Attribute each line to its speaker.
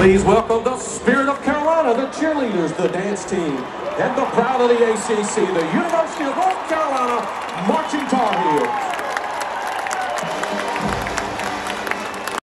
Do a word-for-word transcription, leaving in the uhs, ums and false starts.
Speaker 1: Please welcome the Spirit of Carolina, the cheerleaders, the dance team, and the Proud of the A C C, the University of North Carolina Marching Tar Heels.